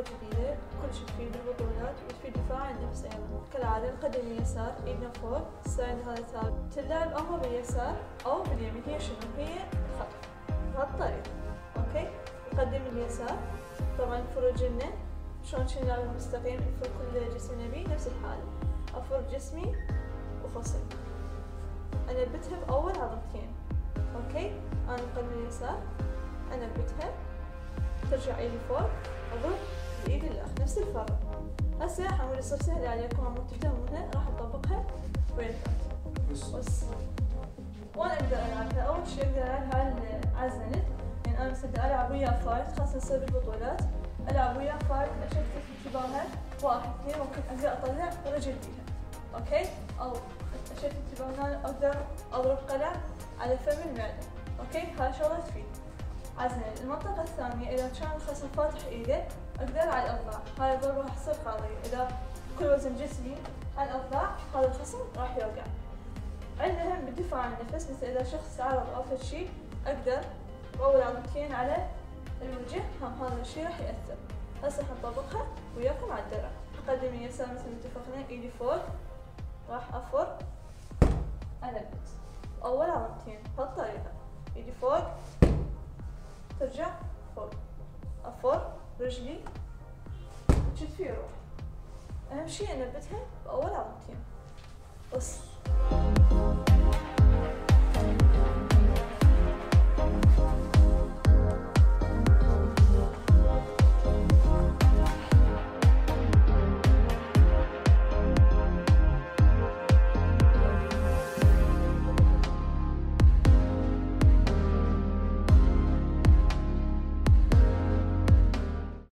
جديدة كلش تفيد بالبطولات وتفيد دفاع عن النفس أيضا. كالعادة نقدم اليسار إيدنا فوق، السايد هذا ثابت، تلعب أما باليسار أو باليمين، هي شنو؟ هي الخطف بهالطريقة. أوكي؟ نقدم اليسار، طبعا نفرد رجلنا شلون كنا نلعب المستقيم، نفرد كل جسمنا بيه نفس الحالة، أفرد جسمي وفصل، أنبتها بأول عضلتين. أوكي؟ أنا مقدم اليسار، أنبتها، ترجع ايدي فوق، اضرب بايد الاخ نفس الفرق. هسه راح اقول يصير سهل عليكم عمود تفهمونها، راح اطبقها وياكم بس. وانا اقدر العبها، اول شي اقدر العبها على الزند، يعني انا مثلا العب ويا فايت، خاصة نصير بالبطولات، العب ويا فايت اشتت انتباهها، واحد اثنين ممكن اقدر اطلع رجل بيها. اوكي؟ او اشتت انتباهنا اقدر اضرب قلم على فم المعدة. اوكي؟ هاي شغلة تفيد. عزل. المنطقة الثانية إذا كان الخصم فاتح إيده أقدر على الأضلاع، هاي الضربة راح تصير قاضية، إذا كل وزن جسمي على الأضلاع هذا الخصم راح يوقع. عندنا هم بالدفاع عن النفس، مثل إذا شخص تعرض أو فد شي أقدر بأول عضلتين على الوجه، هم هذا الشي راح يأثر. هسه راح نطبقها وياكم على الدرع. أقدم اليسار مثل ما اتفقنا، إيدي فوق، راح أفر أنبت أول عضلتين بهالطريقة، إيدي فوق ترجع فوق، أفر رجلي وكتفي يروح. أهم شي أنبتها بأول عضلتين بس.